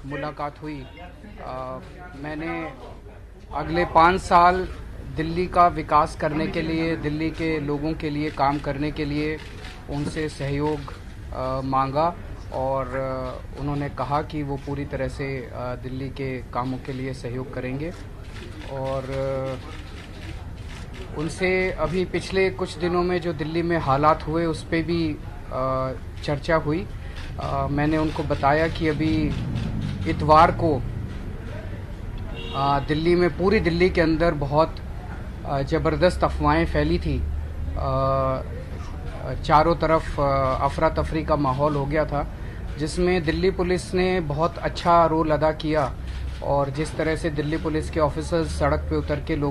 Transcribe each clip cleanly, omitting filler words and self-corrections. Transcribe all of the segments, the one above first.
मुलाकात हुई, मैंने अगले 5 साल दिल्ली का विकास करने के लिए, दिल्ली के लोगों के लिए काम करने के लिए उनसे सहयोग मांगा और उन्होंने कहा कि वो पूरी तरह से दिल्ली के कामों के लिए सहयोग करेंगे। और उनसे अभी पिछले कुछ दिनों में जो दिल्ली में हालात हुए उस पे भी चर्चा हुई। मैंने उनको बताया कि अभी इतवार को दिल्ली में, पूरी दिल्ली के अंदर बहुत ज़बरदस्त अफवाहें फैली थी। चारों तरफ अफरा तफरी का माहौल हो गया था, जिसमें दिल्ली पुलिस ने बहुत अच्छा रोल अदा किया। और जिस तरह से दिल्ली पुलिस के ऑफिसर्स सड़क पे उतर के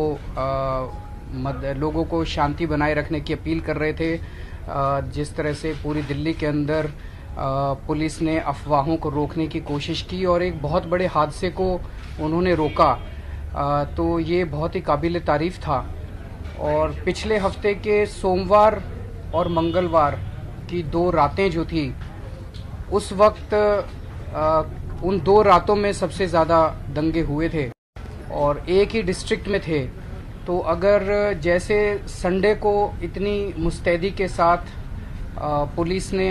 लोगों को शांति बनाए रखने की अपील कर रहे थे, जिस तरह से पूरी दिल्ली के अंदर पुलिस ने अफवाहों को रोकने की कोशिश की और एक बहुत बड़े हादसे को उन्होंने रोका, तो ये बहुत ही काबिल तारीफ था। और पिछले हफ्ते के सोमवार और मंगलवार की 2 रातें जो थी, उस वक्त उन 2 रातों में सबसे ज़्यादा दंगे हुए थे और एक ही डिस्ट्रिक्ट में थे। तो अगर जैसे संडे को इतनी मुस्तैदी के साथ पुलिस ने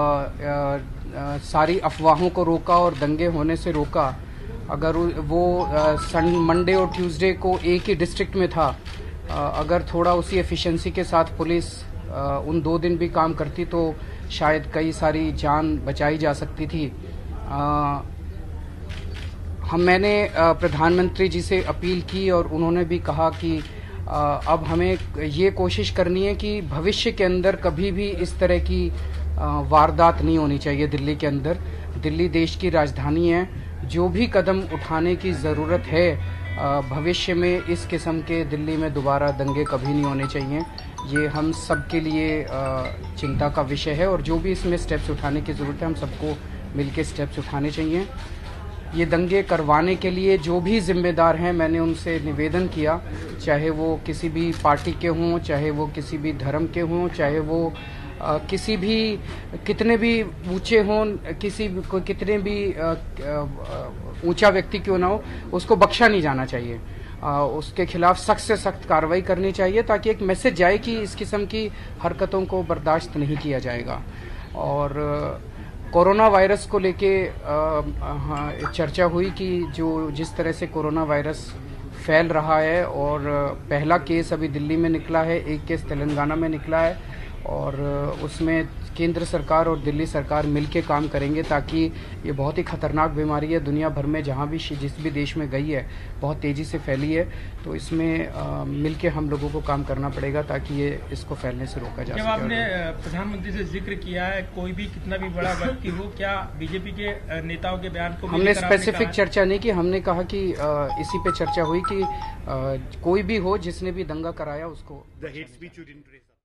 सारी अफवाहों को रोका और दंगे होने से रोका, अगर वो मंडे और ट्यूसडे को एक ही डिस्ट्रिक्ट में था, अगर थोड़ा उसी एफिशिएंसी के साथ पुलिस उन 2 दिन भी काम करती तो शायद कई सारी जान बचाई जा सकती थी। मैंने प्रधानमंत्री जी से अपील की और उन्होंने भी कहा कि अब हमें ये कोशिश करनी है कि भविष्य के अंदर कभी भी इस तरह की वारदात नहीं होनी चाहिए दिल्ली के अंदर। दिल्ली देश की राजधानी है, जो भी कदम उठाने की ज़रूरत है भविष्य में इस किस्म के दिल्ली में दोबारा दंगे कभी नहीं होने चाहिए। ये हम सब के लिए चिंता का विषय है और जो भी इसमें स्टेप्स उठाने की ज़रूरत है, हम सबको मिलकर स्टेप्स उठाने चाहिए। ये दंगे करवाने के लिए जो भी जिम्मेदार हैं, मैंने उनसे निवेदन किया, चाहे वो किसी भी पार्टी के हों, चाहे वो किसी भी धर्म के हों, चाहे वो किसी भी कितने भी ऊंचे हों, कितने भी ऊंचा व्यक्ति क्यों ना हो, उसको बख्शा नहीं जाना चाहिए। उसके खिलाफ सख्त से सख्त कार्रवाई करनी चाहिए ताकि एक मैसेज जाए कि इस किस्म की हरकतों को बर्दाश्त नहीं किया जाएगा। और कोरोना वायरस को लेके चर्चा हुई कि जिस तरह से कोरोना वायरस फैल रहा है और पहला केस अभी दिल्ली में निकला है, एक केस तेलंगाना में निकला है और उसमें केंद्र सरकार और दिल्ली सरकार मिलके काम करेंगे ताकि ये बहुत ही खतरनाक बीमारी है, दुनिया भर में जहाँ भी जिस भी देश में गई है बहुत तेज़ी से फैली है। तो इसमें मिलके हम लोगों को काम करना पड़ेगा ताकि ये इसको फैलने से रोका जा सके। जब आपने प्रधानमंत्री से जिक्र किया है, कोई भी कितना भी बड़ा व्यक्ति हो, क्या बीजेपी के नेताओं के बयान को हमने स्पेसिफिक चर्चा नहीं की। हमने कहा कि इसी पे चर्चा हुई कि कोई भी हो जिसने भी दंगा कराया उसको